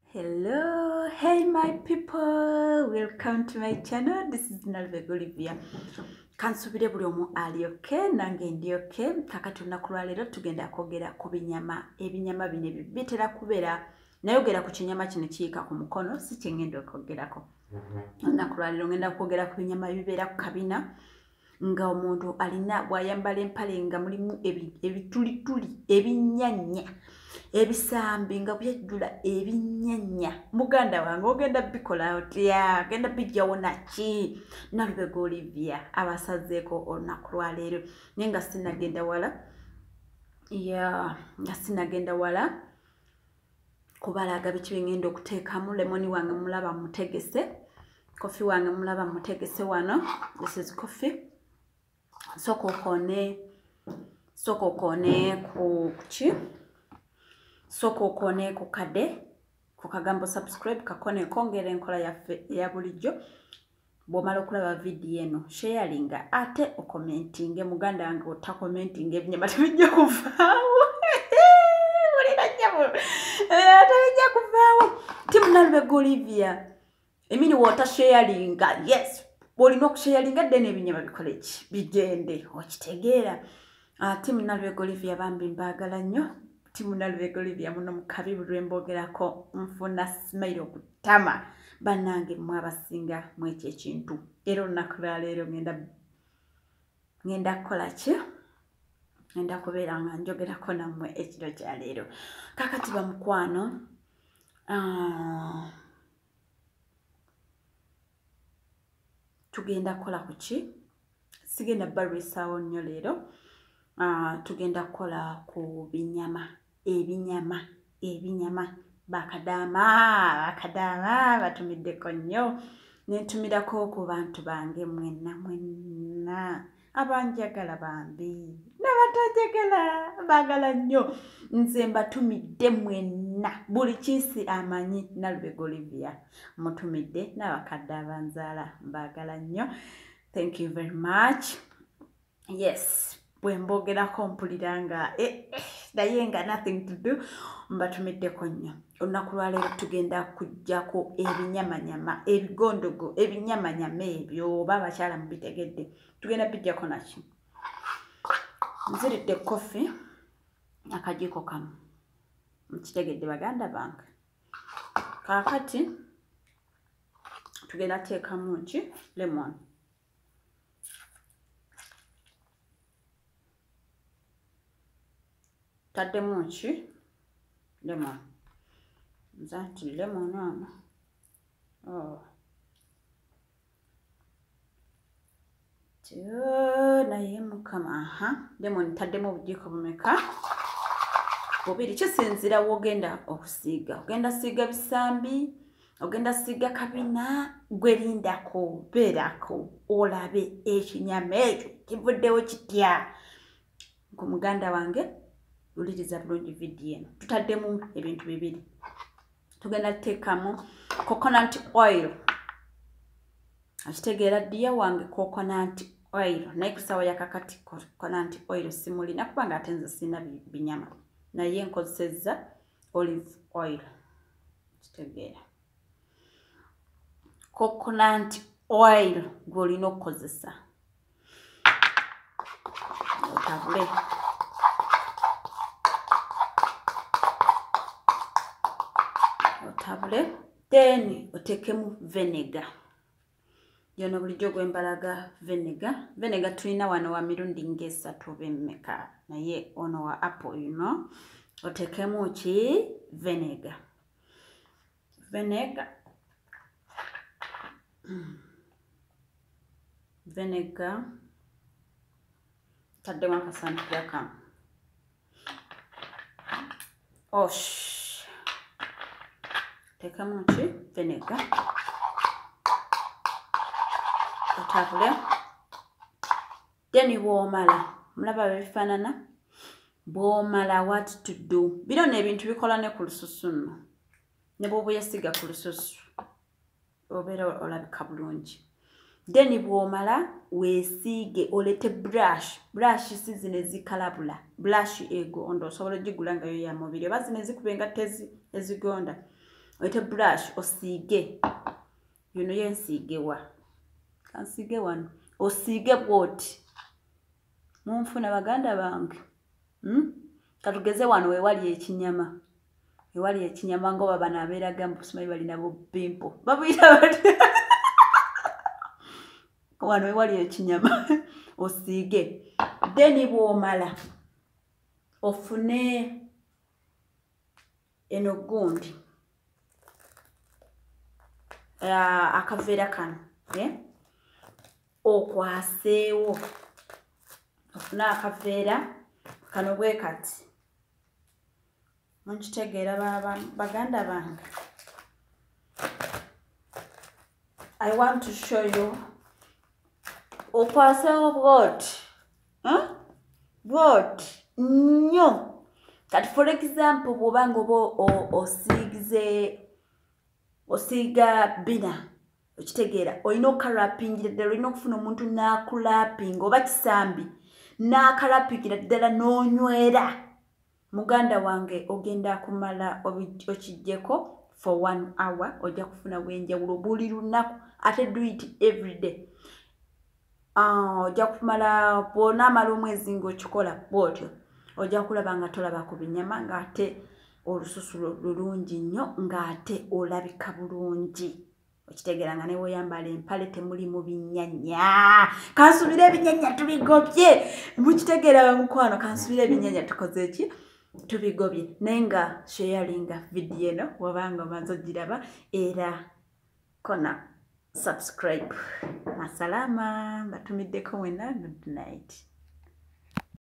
Hello, hey my people, welcome to my channel. This is Nalveg Olivia. Kansubire buli omu ali okay, nange ndi okay. Kakati olunaku lwa leero tugenda kwogera ku binyama. Ebinyama bino bitera kubeera nayogera ku kinyama kino kiyika ku mukono, si kye ngenda okwogerako. Olunaku lwa leero ngenda kwogera ku binyama bibeera ku kabina nga omuntu alina bw'ayambala empale nga mulimu ebitulituli ebinyanya ebisambi nga byejjula ebinyanya. Muganda wange ogenda bikola otya, ogenda bijjawo naki? Nalveg Olivia abasazeeko olunaku lwa leero naye nga sinagenda wala kubalaga biki bye ngenda okuteekamu. Lemoni wange mulaba mutegese, coffee wange mulaba mutegese wano. This is coffee. Soko kone ku kade ku kagambo subscribe kakone kongera enkola yaffe ya bulijjo. Bw'omala okulaba video eno sharinga ate okomentinge. Muganda wange otakomentinga ebinyama tebijja kuvaawo. Tebijja kuvaawo. Timu Nalveg Olivia emini wota sharinga. Yes, bw'olina okusharinga then ebinyama bikole ki bigende okitegeera. Timu Nalveg Olivia bambi mbaagala nnyo. Timu Nalveg Olivia muno mukabi lwe mbogerako nfuna smile okutama. Bannange mmwe abasinga mu ekyo ekintu. Era olunaku lwa leero ngenda kukola ki? Ngenda kubeera nga njogerako nammwe ekiro kya leero. Kakati bamukwano, tugenda kukola ku ki? Sigenda balwisaawo nnyo leero. Tugenda kukola ku binyama. Ebinyama bakadaama batumiddeko nnyo. Nentumirako ku bantu bange mwenna abanjagala bambi n'abatajagala baagala nnyo. Nze mbatumidde mwenna, buli kinsi amanyi Nalveg Olivia mutumidde. N'abakadde abanzaala mbaagala nnyo. Thank you very much. Yes, bwe mbogerako mpulira nga naye nga nothing to do, mbatumiddeko nnyo. Olunaku lwa leero tugenda kujjako ebinyamanyama, ebigondogo, ebinyamanyama ebyo oba abakyala mubitegedde. Tugenda bijjako naki? Nziridde coffee akajiiko kamu, mukitegedde baganda bange. Kaakati tugenda teekamu ki? Lemon. Taddemu ki? Lemon. Nzanti lemon ono. Naye mukama. Lemon taddemu obujiiko bumeka? Bubiri. Kisinzira w'ogenda okusiiga. Ogenda siiga bisambi, ogenda siiga kabina, gwerindako, beerako, olabe ekinyama ekyo kivuddewo kitya. Ku muganda wange uliriza bulungi video eno. Tutaddemu ebintu bibiri. Tugenda teekamu coconut oil. Akitegeera ddiya wange coconut oil. Naye ku ssaawa yakakati coconut oil simulina kubanga ate nze sirina binyama. Naye nkozesezza olive oil. Kitegeera. Coconut oil gw'olina okukozesa. Otabule. Then oteekemu vinegar. Yono bulijjo gwe mbalaga vinegar. Vinegar tulina wano wa mirundi ng'esatu bemmeka. Naye ono wa apple yuno. Oteekemu ki? Vinegar. Vinegar. Taddemu akasanduku kamu. Teekamu ki? Vinegar. Otabule. Then bw'omala, mulaba bifaanana? Bw'omala what to do. Bino n'ebintu bikola ne ku lususu nno. Ne bw'oba yesiga ku lususu obeera olabika bulungi. Then bw'omala weesiige olete brush. Brush si zino ezikalabula. Brush ego ondo osobola ogigula nga yo ya mubiri. Oba zino ezikuba engatto ezigonda. oyite brush osiige yuno yensiigewa kansiige wano osiige bwoti munfuna baganda bange katugeze wano wewali ekinyama ngo baba nabeeraga mbusimayi balina bubimpo babuyita bati wano wewali ekinyama osiige then bwomala ofune eno gundi akaveera kano okwaseewo ofune akaveera kano bwe kati munkitegeera baganda bange I want to show you okwaseewo bwoti nnyo kati for example bwobanga oba osiiga bina okitegeera olina okarapingira ddala olina okufuna omuntu n'akulapinga oba kisambi n'akalapingira ddala n'onywera muganda wange ogenda kumala okijjeko for 1 hour ojja kufuna bwenjawulo buli lunaku ate do it every day ojja kumala bw'onaamala omwezi ng'okikola bw'otyo ojja kulaba nga tolaba ku binyama ng'ate olususu lulungi nnyo ng'ate olabika bulungi okitegeera nga ne weeyambala empale temuli mu binyanya kansubira ebinyanya tubigobye mukitegeera mukwano kansubira ebinyanya tukoze eki tubigobye naye nga sharinga vidiyo eno wabanga omaze ogiraba era kona subscribe masalama mbatumiddeko wena good night